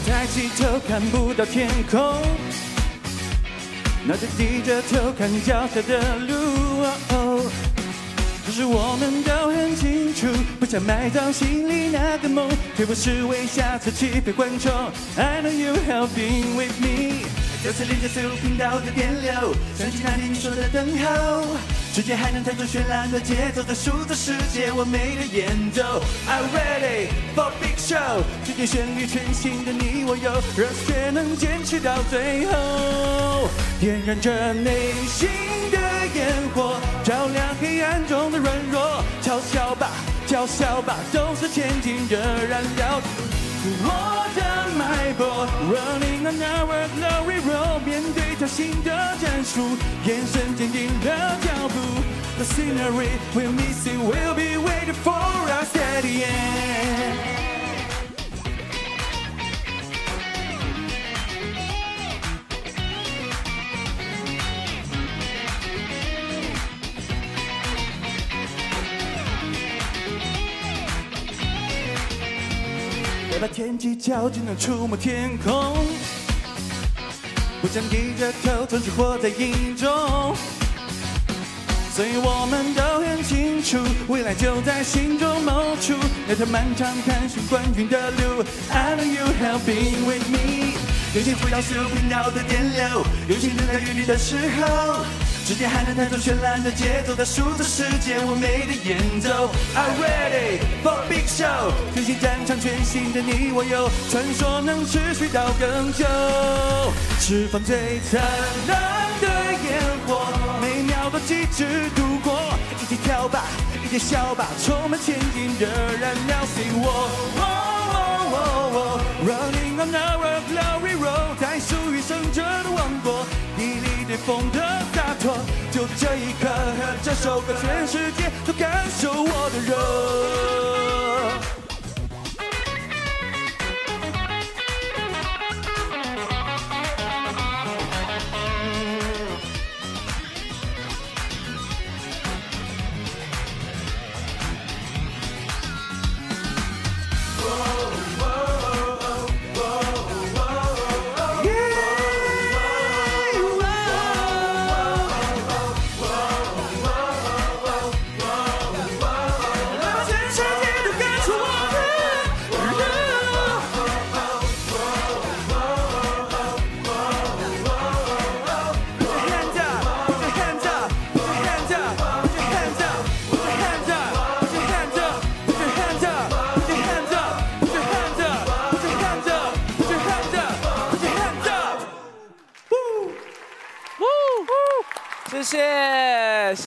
抬起头看不到天空，那就低着头看脚下的路。可是我们都很清楚，不想埋葬心里那个梦，却不是为下次气氛缓冲。I know you have been with me， 这次连接所有频道的电流，想起那天你说的等候，世界还能弹出绚烂的节奏，在数着世界完美的演奏。I'm ready for big show， 今天旋律全新的你我有，热血能坚持到最后，点燃着内心的烟火，照亮黑暗中的软弱。嘲笑吧，叫嚣吧，都是前进的燃料。我的脉搏 ，Running on our glory road， 面对挑衅的战术，眼神坚定的脚步。The scenery we'll miss it, we'll be waiting for us at the end。别把天际较近能触摸天空，不想低着头，总是活在阴中。所以我们都很清楚，未来就在心中某处，那条漫长探寻冠军的路。I know you have been with me， 用心扶摇所有频道的电流，用心等待与你的时候，世界还能弹奏绚烂的节奏，在数着世界完美的演奏。I'm ready for big show， 全新战场，全新的你我有，传说能持续到更久，释放最灿烂的烟火，每秒都极致度过，一起跳吧，一起笑吧，充满前进的燃料。See Running on our glory road， 在属于胜者的王国，砥砺对风的洒脱，就这一刻和这首歌，全世界都感受我的热。 谢谢。